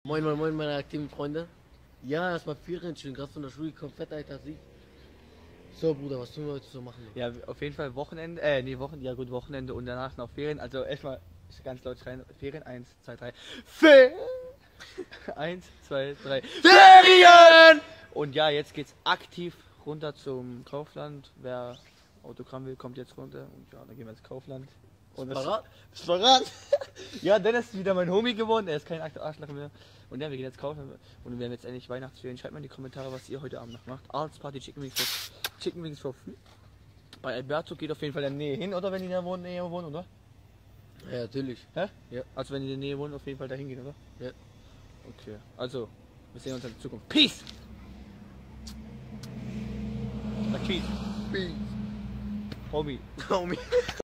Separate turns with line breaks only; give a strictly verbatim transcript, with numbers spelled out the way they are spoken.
Moin, moin, moin, meine aktiven Freunde. Ja, erstmal Ferien, schön, gerade von der Schule gekommen, fett, Alter, Sieg. So, Bruder, was tun wir heute so machen?
Ja, auf jeden Fall Wochenende, äh, nee, Wochen, ja gut, Wochenende und danach noch Ferien. Also erstmal ganz laut schreien, Ferien, eins, zwei, drei. Ferien! eins, zwei, drei. Ferien! Und ja, jetzt geht's aktiv runter zum Kaufland. Wer Autogramm will, kommt jetzt runter. Und ja, dann gehen wir ins Kaufland. Und das
Parat?
ist parat. Ja, Dennis ist wieder mein Homie geworden. Er ist kein Arschloch mehr. Und ja, wir gehen jetzt kaufen. Und wir haben jetzt endlich Weihnachtsferien. Schreibt mal in die Kommentare, was ihr heute Abend noch macht. Arts Party Chicken Wings for, Chicken Wings for free. Bei Alberto geht auf jeden Fall in der Nähe hin, oder? Wenn die in der Nähe wohnen, oder?
Ja, natürlich.
Hä?
Ja.
Also wenn die in der Nähe wohnen, auf jeden Fall dahin gehen, oder?
Ja.
Okay. Also, wir sehen uns in der Zukunft. Peace! Sag Peace.
Peace.
Homie.
Homie.